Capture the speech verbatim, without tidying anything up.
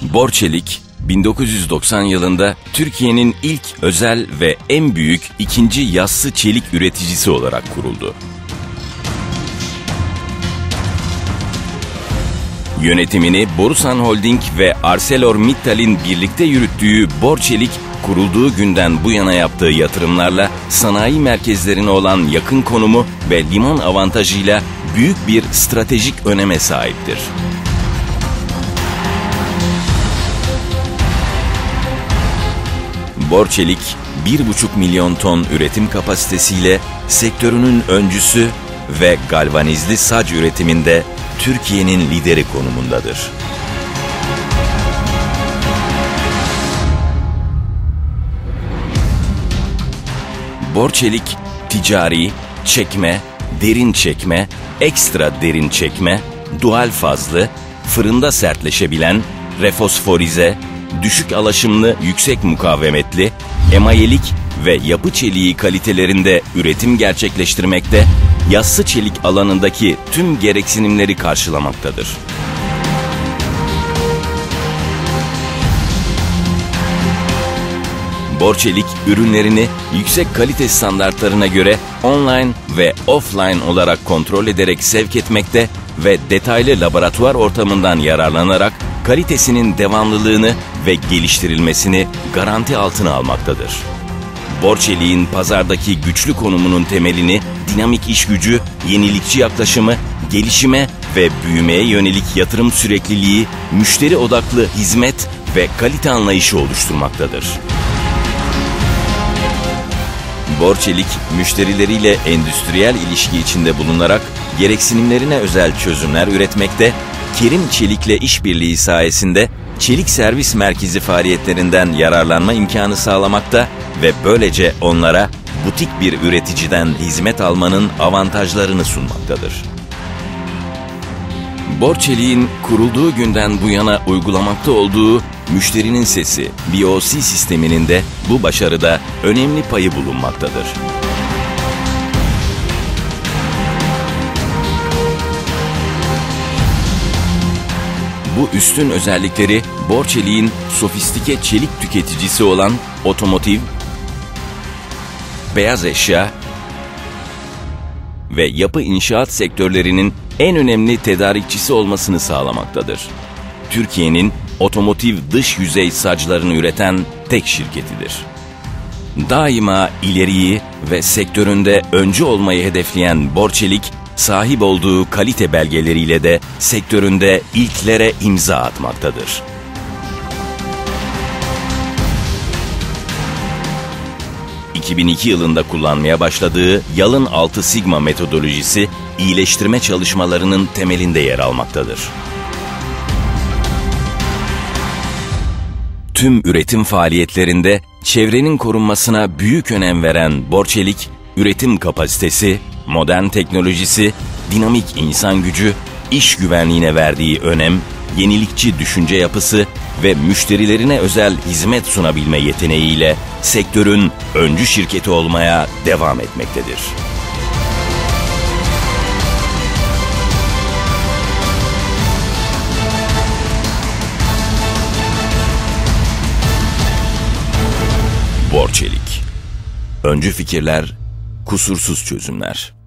Borçelik, bin dokuz yüz doksan yılında Türkiye'nin ilk özel ve en büyük ikinci yassı çelik üreticisi olarak kuruldu. Yönetimini Borusan Holding ve ArcelorMittal'in birlikte yürüttüğü Borçelik, kurulduğu günden bu yana yaptığı yatırımlarla sanayi merkezlerine olan yakın konumu ve liman avantajıyla büyük bir stratejik öneme sahiptir. Borçelik, bir buçuk milyon ton üretim kapasitesiyle sektörünün öncüsü ve galvanizli sac üretiminde Türkiye'nin lideri konumundadır. Borçelik, ticari, çekme, derin çekme, ekstra derin çekme, dual fazlı, fırında sertleşebilen, refosforize, düşük alaşımlı, yüksek mukavemetli, emayelik ve yapı çeliği kalitelerinde üretim gerçekleştirmekte, yassı çelik alanındaki tüm gereksinimleri karşılamaktadır. Borçelik, ürünlerini yüksek kalite standartlarına göre online ve offline olarak kontrol ederek sevk etmekte ve detaylı laboratuvar ortamından yararlanarak kalitesinin devamlılığını ve geliştirilmesini garanti altına almaktadır. Borçelik'in pazardaki güçlü konumunun temelini dinamik iş gücü, yenilikçi yaklaşımı, gelişime ve büyümeye yönelik yatırım sürekliliği, müşteri odaklı hizmet ve kalite anlayışı oluşturmaktadır. Borçelik, müşterileriyle endüstriyel ilişki içinde bulunarak gereksinimlerine özel çözümler üretmekte, Kerim Çelik'le işbirliği sayesinde çelik servis merkezi faaliyetlerinden yararlanma imkanı sağlamakta ve böylece onlara butik bir üreticiden hizmet almanın avantajlarını sunmaktadır. Borçelik'in kurulduğu günden bu yana uygulamakta olduğu müşterinin sesi B O C sisteminin de bu başarıda önemli payı bulunmaktadır. Bu üstün özellikleri Borçelik'in sofistike çelik tüketicisi olan otomotiv, beyaz eşya ve yapı inşaat sektörlerinin en önemli tedarikçisi olmasını sağlamaktadır. Türkiye'nin otomotiv dış yüzey saclarını üreten tek şirketidir. Daima ileriyi ve sektöründe öncü olmayı hedefleyen Borçelik, sahip olduğu kalite belgeleriyle de sektöründe ilklere imza atmaktadır. iki bin iki yılında kullanmaya başladığı Yalın Altı Sigma metodolojisi, iyileştirme çalışmalarının temelinde yer almaktadır. Tüm üretim faaliyetlerinde çevrenin korunmasına büyük önem veren Borçelik, üretim kapasitesi, modern teknolojisi, dinamik insan gücü, iş güvenliğine verdiği önem, yenilikçi düşünce yapısı ve müşterilerine özel hizmet sunabilme yeteneğiyle sektörün öncü şirketi olmaya devam etmektedir. Borçelik. Öncü fikirler, kusursuz çözümler.